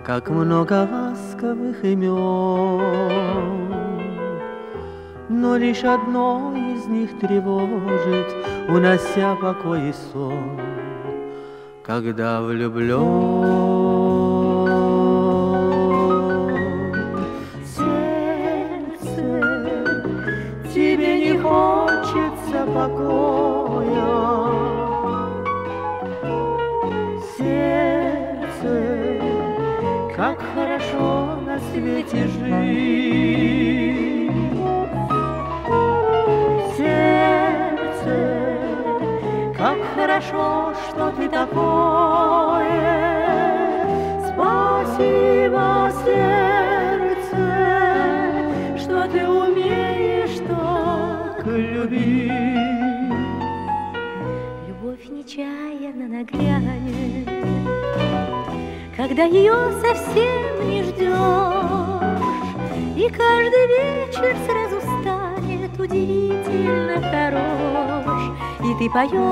Как много ласковых имен, но лишь одно из них тревожит, унося покой и сон, когда влюблен. Сердце, тебе не хочется покоя. Сердце, как хорошо на свете жить. Сердце, как хорошо, что ты такое. Спасибо, сердце, что ты умеешь так любить. Любовь нечаянно наглянет, когда ее совсем не ждешь, и каждый вечер сразу станет удивительно хорош, и ты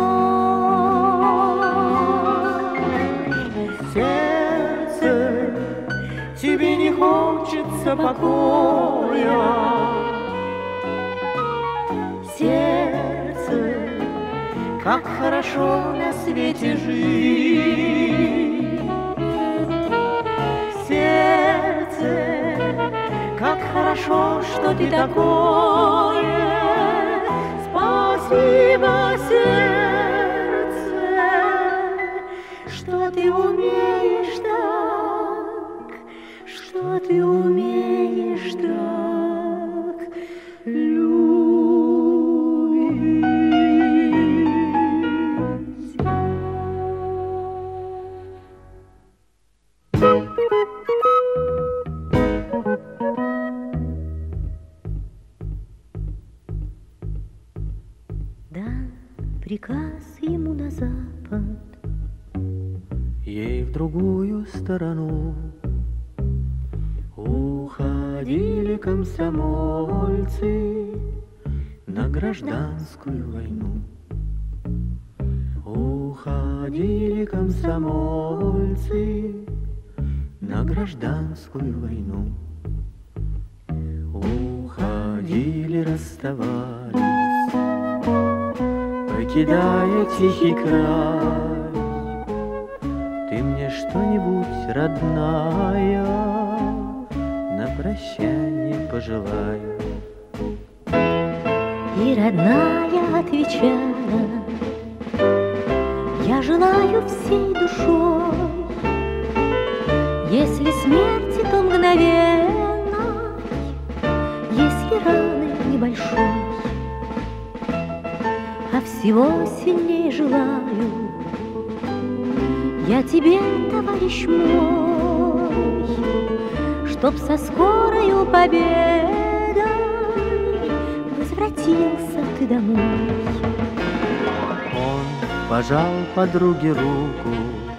поешь. Сердце, тебе не хочется покоя. Сердце, как хорошо на свете жить. Сердце, как хорошо, что ты такое. Спасибо, сердце, что ты умеешь так, что ты умеешь так любить. Дан приказ ему на запад, ей в другую сторону. Уходили комсомольцы на гражданскую войну. Уходили комсомольцы на гражданскую войну. Уходили, расставались, покидая тихий край. Ты мне что-нибудь, родная, на прощанье пожелай. и родная отвечала: я желаю всей душой, если смерти, то мгновенной, если раны небольшой. А всего сильнее желаю я тебе, товарищ мой, чтоб со скорою победой возвратился ты домой. Он пожал подруге руку,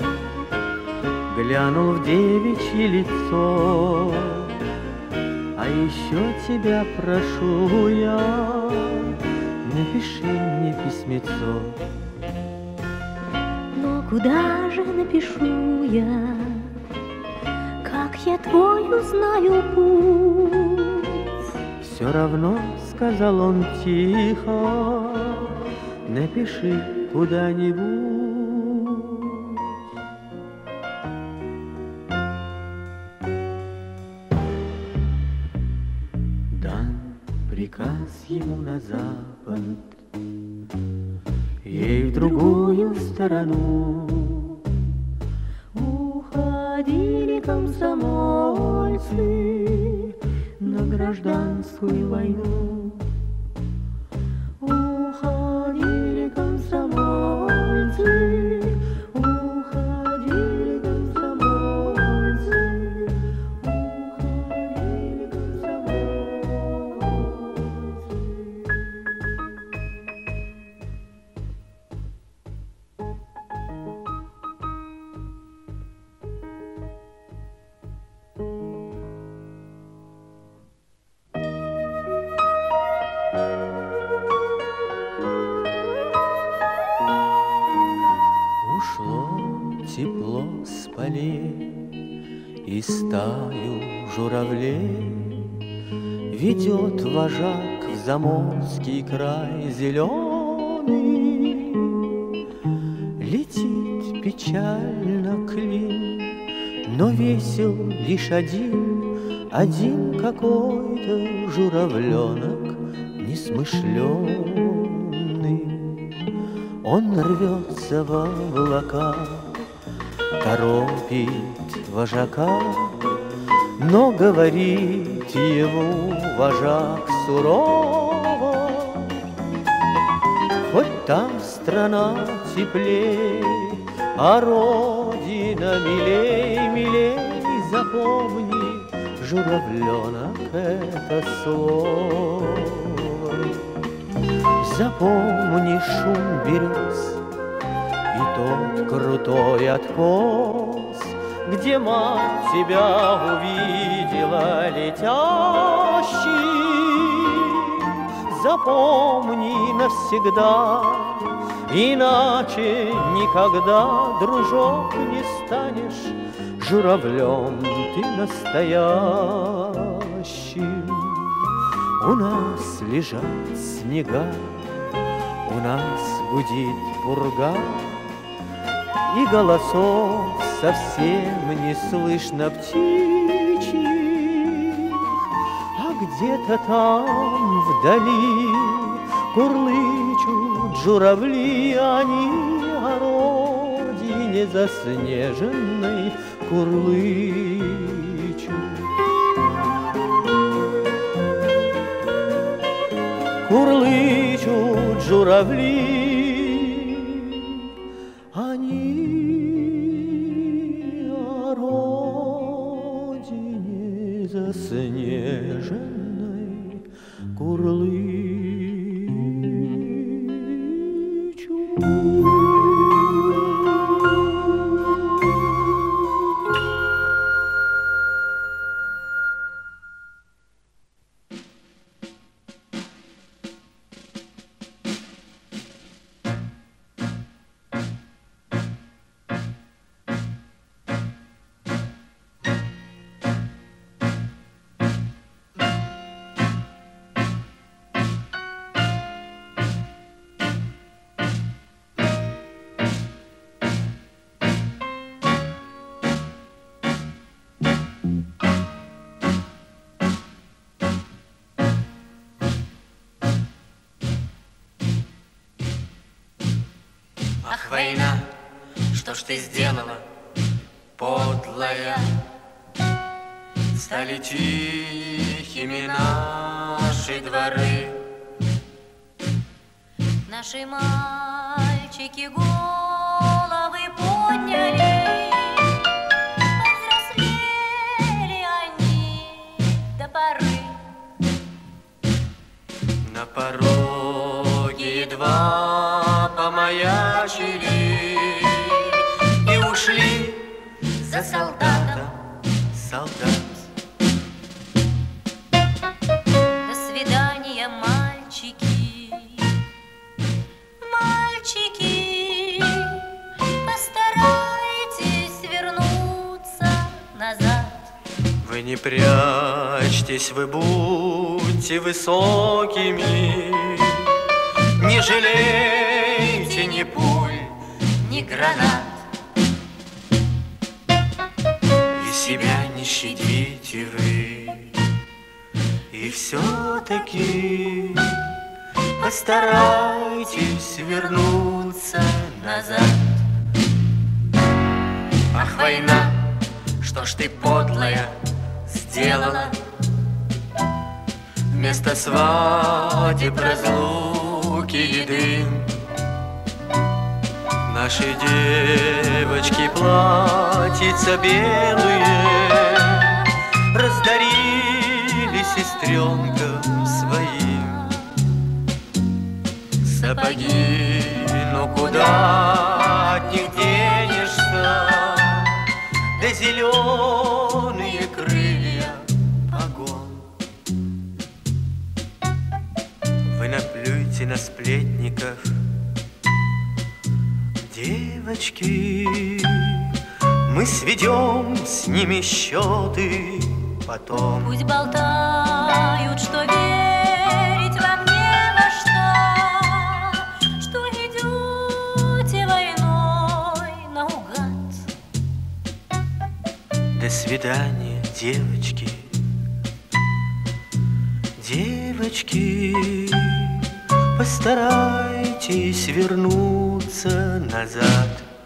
глянул в девичье лицо. А еще тебя прошу я, напиши мне письмецо. Но куда же напишу я, как я твой узнаю путь? Все равно, сказал он тихо, напиши куда-нибудь. Дан приказ ему на запад, ей в другую сторону. Уходили комсомольцы на гражданскую войну. Уходили комсомольцы, уходили комсомольцы, уходили комсомольцы. Ушло тепло с полей, и И стаю журавлей ведет вожак в заморский край зеленый. Летит печально клин, но весел лишь один какой-то журавленок несмышленый. Он рвется в облака, торопит вожака, но говорит ему вожак сурово: хоть там страна теплей, а родина милей, милей, запомни, журавленок, это слово. Запомни шум берез и тот крутой откос, где мать тебя увидела летящий. Запомни навсегда, иначе никогда, дружок, не станешь журавлем ты настоящим. У нас лежат снега, у нас гудит пурга, и голосов совсем не слышно птичьих. А где-то там вдали курлычут журавли, они о родине заснеженной курлычут. Курлычут журавли, они о родине заснеженной курлычут. Ах, война, что ж ты сделала, подлая? Стали тихими наши дворы. Наши мальчики головы подняли, повзрослели они до поры. На пороге едва помаячили и ушли за солдатом солдат. До свидания, мальчики, мальчики, постарайтесь вернуться назад. Вы не прячьтесь, вы будьте высокими, не жалейте ни пуль, ни гранат. И себя не щадите вы, и все-таки постарайтесь вернуться назад. Ах, война, что ж ты, подлая, сделала? Вместо свадеб, разлуки и дым наши девочки платьица белые раздарили сестренкам своим. Сапоги, ну куда от них денешься? Да зеленые крылья погон. Вы наплюйте на сплетников, девочки, Мы сведем с ними счеты потом. Пусть болтают, что верить вам не во что идете войной наугад. До свидания, девочки, девочки, постарайтесь вернуться назад.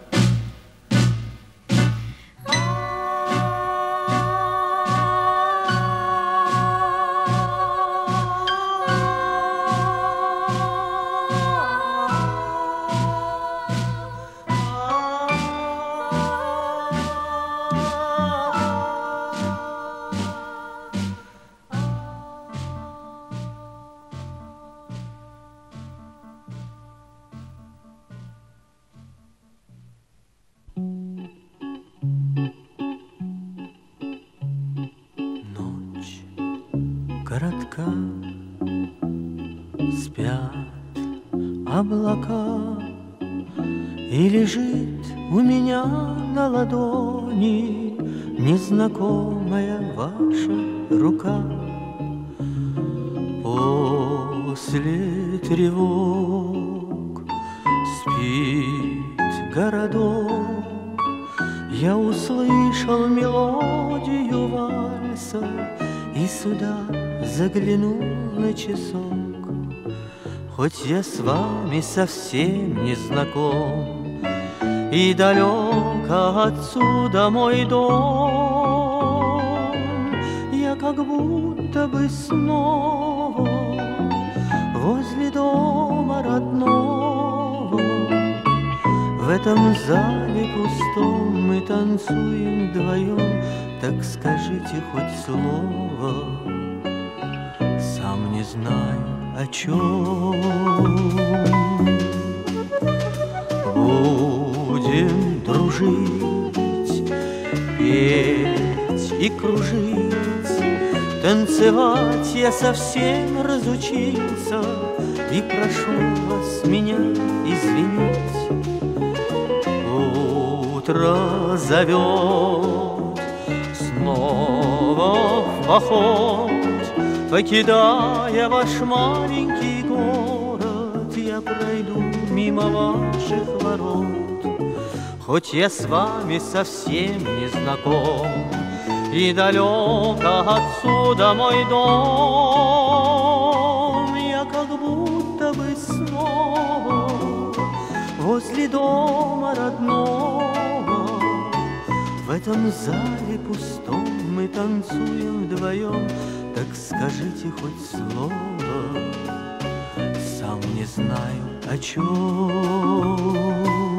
Коротка, спят облака, и лежит у меня на ладони незнакомая ваша рука. После тревог спит городок, я услышал мелодию вальса и сюда заглянул на часок. Хоть я с вами совсем не знаком, и далеко отсюда мой дом, я как будто бы снова возле дома родного. В этом зале пустом мы танцуем вдвоем, так скажите хоть слово, сам не знаю о чем. Будем дружить, петь и кружить, танцевать я совсем разучился, и прошу вас меня извинить. Утро зовет снова в поход, покидая ваш маленький город, я пройду мимо ваших ворот. Хоть я с вами совсем не знаком, и далеко отсюда мой дом, я как будто бы снова возле дома родного. В этом зале пустом мы танцуем вдвоем, так скажите хоть слово, сам не знаю о чем.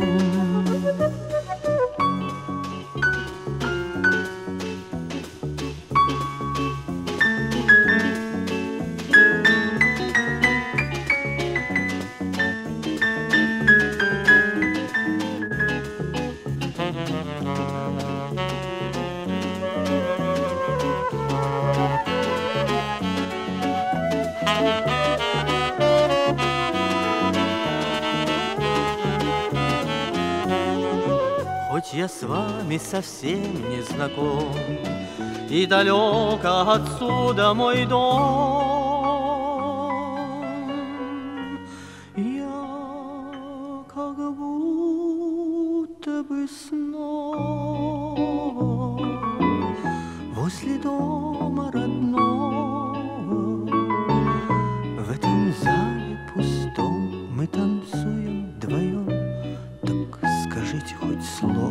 Хоть я с вами совсем не знаком, и далеко отсюда мой дом, я как будто бы снова возле дома родного. В этом зале пустом мы танцуем вдвоем, так скажите хоть слово.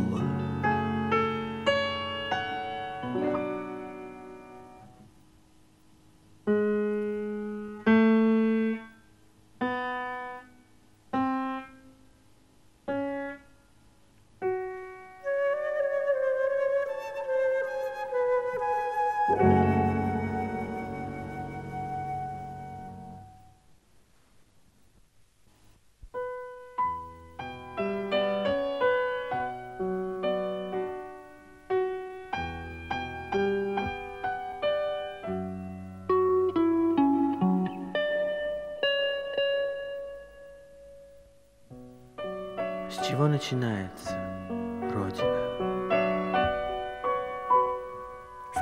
С чего начинается Родина?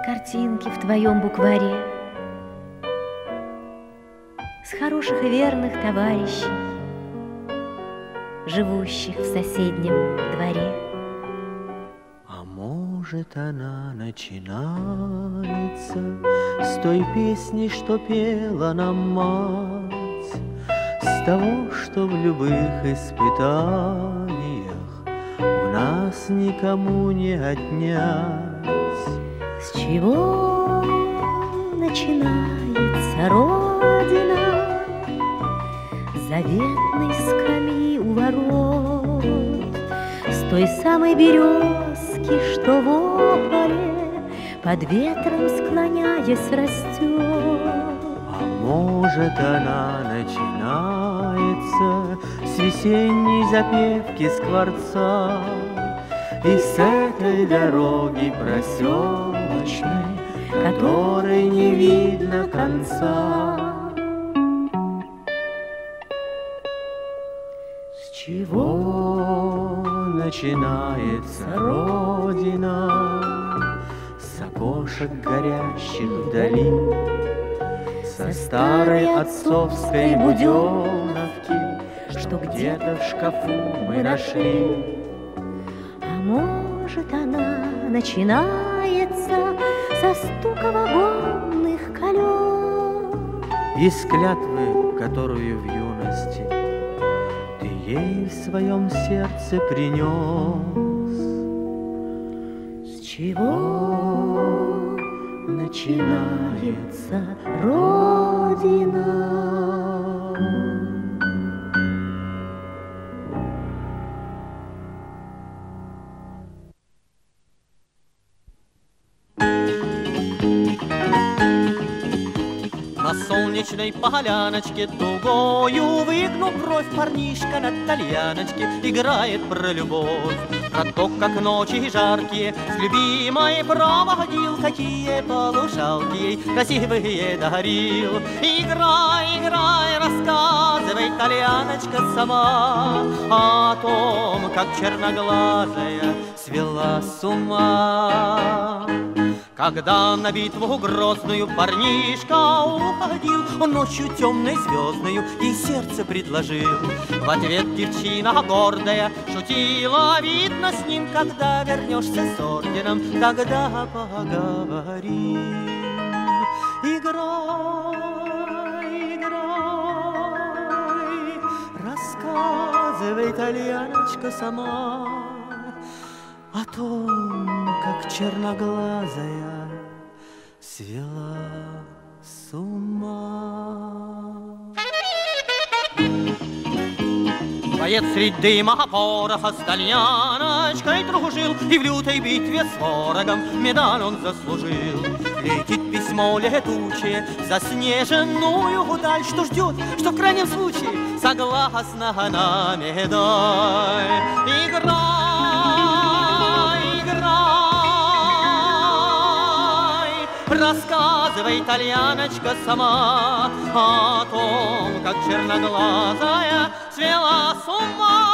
картинки в твоем букваре, с хороших и верных товарищей, живущих в соседнем дворе. А может, она начинается с той песни, что пела нам мать, с того, что в любых испытаниях у нас никому не отнять. С чего начинается Родина? С заветной скамьи у ворот, с той самой березки, что в ополе под ветром склоняясь растет. А может, она начинается с весенней запевки скворца и с этой дороги проселочной, которой не видно конца. С чего начинается Родина? С окошек горящих вдали, со старой отцовской буденовки, что где-то в шкафу мы нашли. А может, она начинается со стука вагонных колес И с клятвы, которую в юности ты ей в своем сердце принес. С чего начинается Родина? На солнечной поляночке тугою, выгнув бровь, парнишка на тальяночке играет про любовь, про то, как ночи жаркие с любимой проводил, какие полушалки ей красивые дарил. Играй, играй, рассказывай, тальяночка, сама о том, как черноглазая свела с ума. Когда на битву грозную парнишка уходил, он ночью темной звездную ей сердце предложил. В ответ девчина гордая шутила, видно, с ним, когда вернешься с орденом, тогда поговорим. Играй, играй, рассказывай, тальяночка, сама о том, как черноглазая свела с ума. Боец средь дыма пороха с тальяночкой дружил, и в лютой битве с ворогом медаль он заслужил. Летит письмо летучее в заснеженную даль, что ждет, что в крайнем случае согласна на медаль. Рассказывай, тальяночка, сама о том, как черноглазая свела с ума.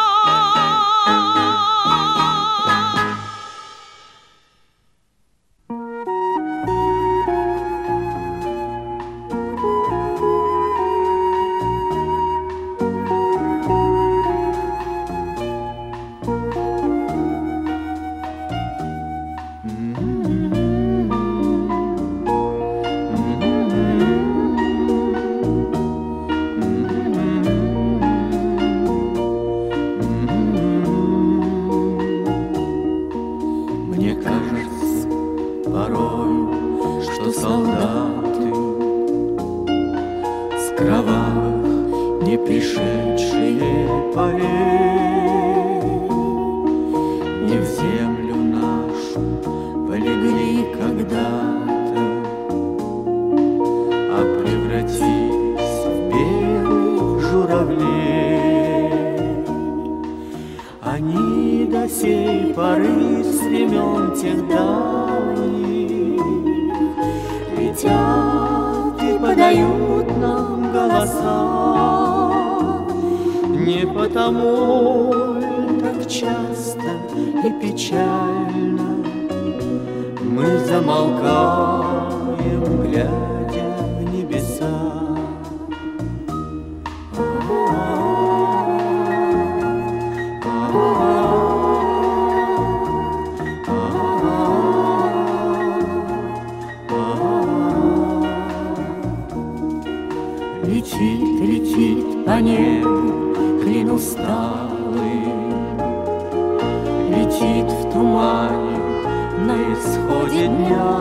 мы замолкаем, глядя в небеса. Летит, летит по небу клин усталый, Летит в тумане на исходе дня,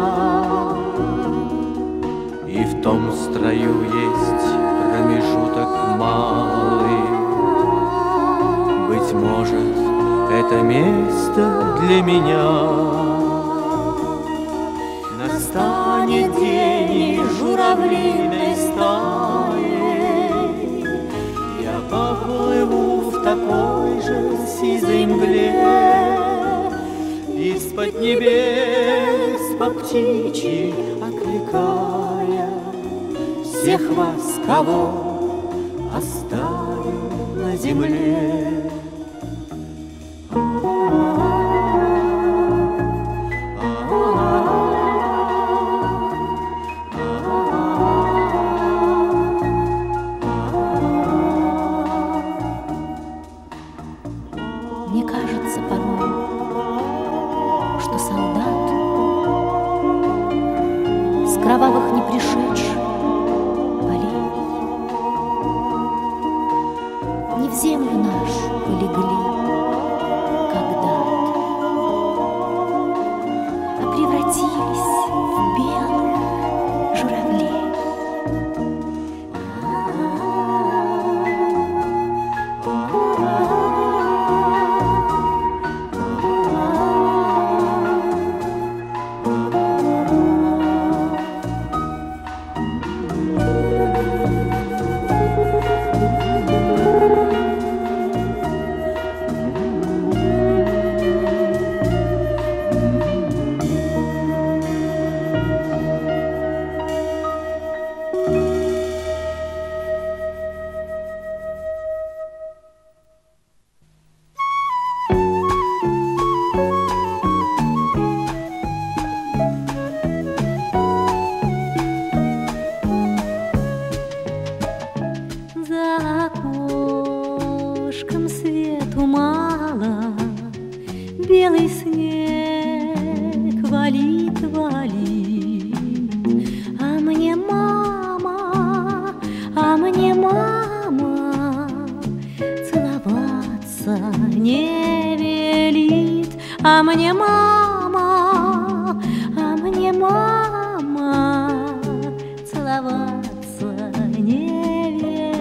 и в том строю есть промежуток малый. Быть может, это место для меня. Настанет день, и журавлиной стаей я поплыву в такой же сизой мгле, из-под небес по птичьи окликая всех вас, кого оставил на земле. мне кажется порой, что солдат с кровавых не пришедших полей не в землю нашу полегли когда-то, а превратились в белых журавлей. Свету мало, белый снег валит, валит, а мне мама целоваться не велит, а мне мама целоваться не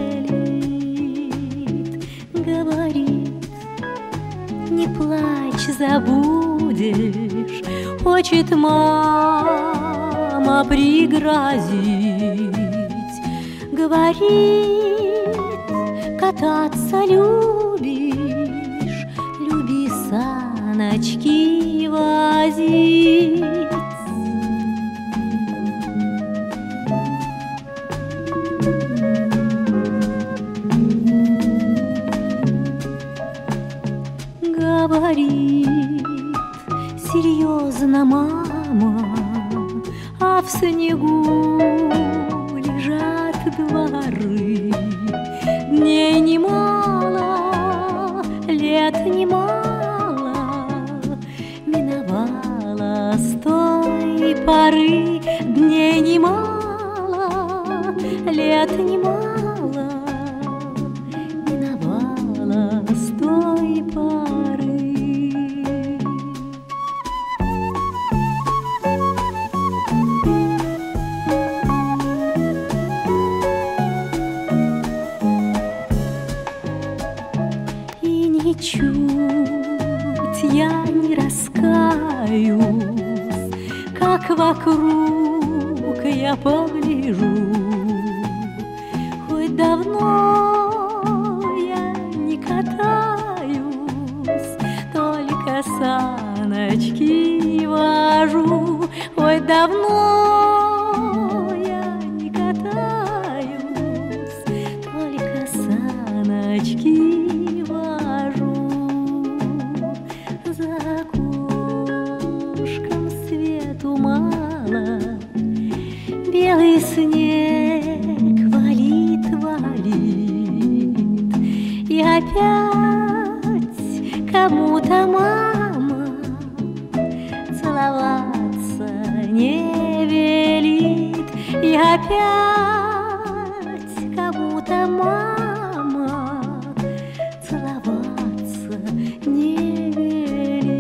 велит. Говорит, не плачь, забудешь, хочет мама пригрозить. Говорит, кататься любишь, люби саночки возить. Говорит, серьезно, мама, а в снегу лежат дворы. Дней немало, лет немало, миновало с той поры. Дней немало, лет немало, миновало с той поры. И ничуть я не раскаюсь, как вокруг я погляжу. Хоть давно я не катаюсь, только саночки вожу. Хоть давно я не катаюсь, только саночки вожу. За окошком свету и снег валит, валит, и опять кому-то мама целоваться не велит, и опять кому-то мама целоваться не велит.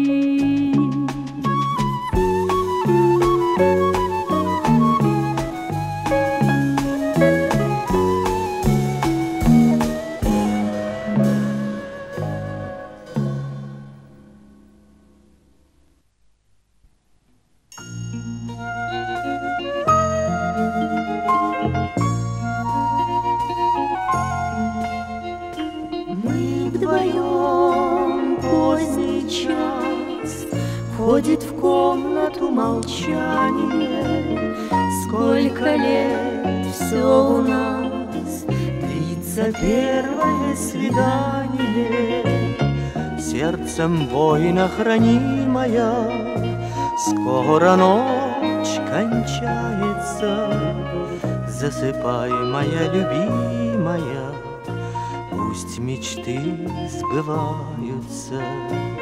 Входит в комнату молчание. Сколько лет все у нас длится первое свидание. Сердцем воина хранимая, скоро ночь кончается. Засыпай, моя любимая, пусть мечты сбываются.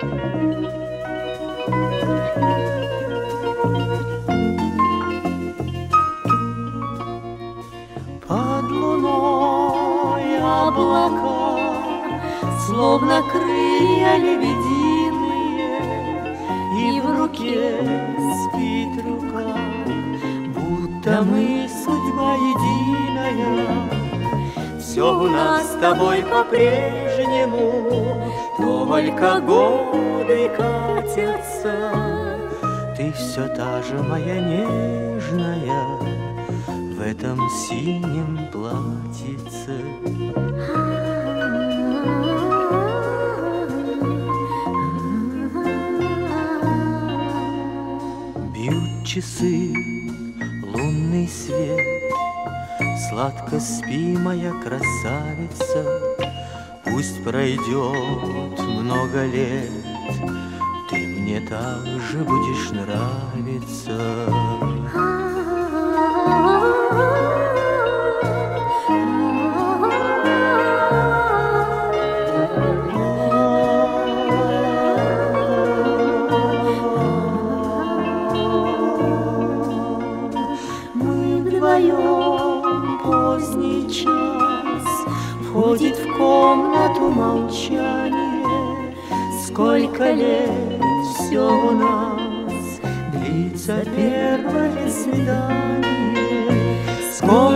Под луной облака, словно крылья лебединые, и в руке спит рука, будто мы судьба единая. Все у нас с тобой по-прежнему, только годы катятся. Ты все та же моя нежная в этом синем платьице. Бьют часы, лунный свет, сладко спи, моя красавица. Пусть пройдет много лет, ты мне так же будешь нравиться. Мы вдвоем, поздний час, входит в комнату молчание. Сколько лет все у нас длится первое свидание. Сколько